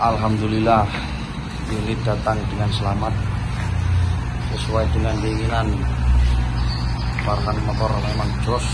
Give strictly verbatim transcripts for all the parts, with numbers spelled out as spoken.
Alhamdulillah unit datang dengan selamat sesuai dengan keinginan. Farhan Motor memang jos.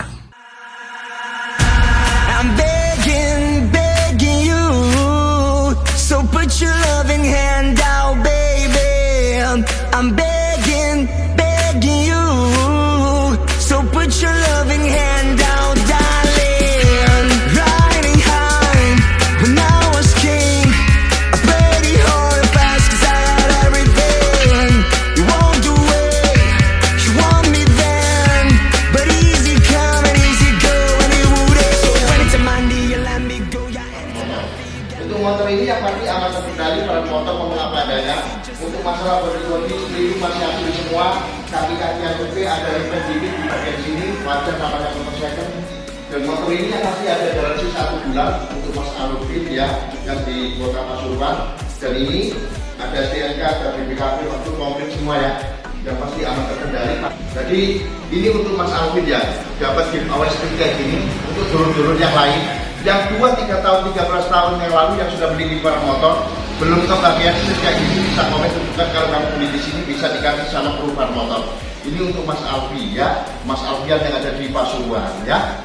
I'm begging, begging you, so put your loving hand out, baby. I'm begging, begging you, so put your loving hand out, darling. Riding high when I was king, I played it hard fast 'cause I had everything. You walked away, you want me then, but easy come and easy go, and it wouldn't. So when it's a Monday, you let me go, yeah. Untuk motor ini yang pasti aman terkendali pada motor ngomong apa adanya. Untuk masalah body-body sendiri masih asli semua. Kaki-kaki yang oke, ada ribet dikit di bagian sini, wajar namanya motor second. Dan motor ini yang pasti ada garansi satu bulan untuk Mas Alvin ya, yang di Kota Pasuruan. Dan ini ada S T N K, ada B P K B, waktu komplit semua ya, yang pasti aman terkendali. Jadi ini untuk Mas Alvin ya, dapat giveaway seperti kayak gini untuk dulur-dulur yang lain. Yang dua, tiga tahun, tiga belas tahun yang lalu yang sudah beli di barang motor, belum kebagian kayak gini, bisa komen tunjukkan kalau kamu beli di sini bisa dikasih sama perubahan motor. Ini untuk Mas Alfi ya, Mas Alfian yang ada di Pasuruan ya.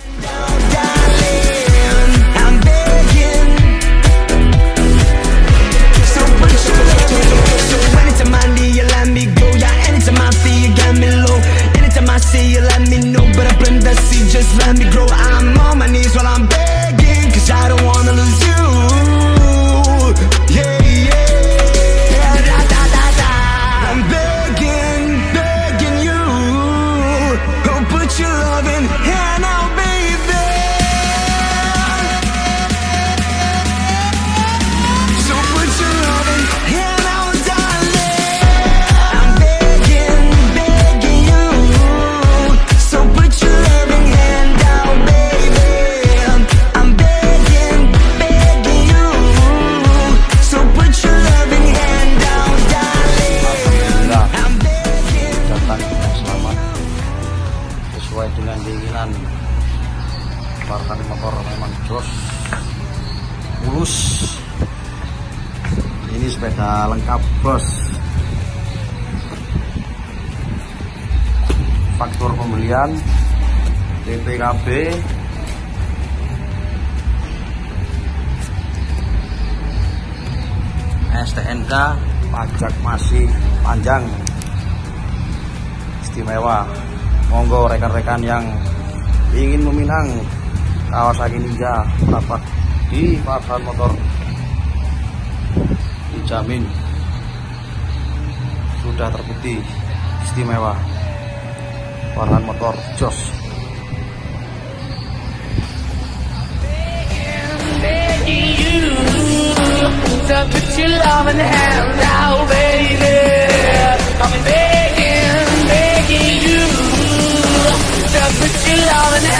Just let me grow. I'm on my knees while I'm begging, 'cause I don't wanna lose you. Yeah, yeah. Da, da, da, da. I'm begging, begging you. Oh, put your loving hand out, baby. So put your loving hand out, darling. I'm begging, begging you. So put your loving hand out, baby. I'm begging, begging you. So put your loving hand out, darling. Alhamdulillah I'm begging. datang dengan selamat sesuai dengan keinginan. Farhan Motor memang jos, mulus. Ini sepeda lengkap bos. Faktur pembelian B P K B, S T N K, pajak masih panjang, istimewa. Monggo rekan-rekan yang ingin meminang Kawasaki Ninja merapat di Farhan Motor, dijamin sudah terbukti istimewa. Farhan Motor jos. Begging you to put your loving hand out, baby. I'm begging, begging you to put your loving hand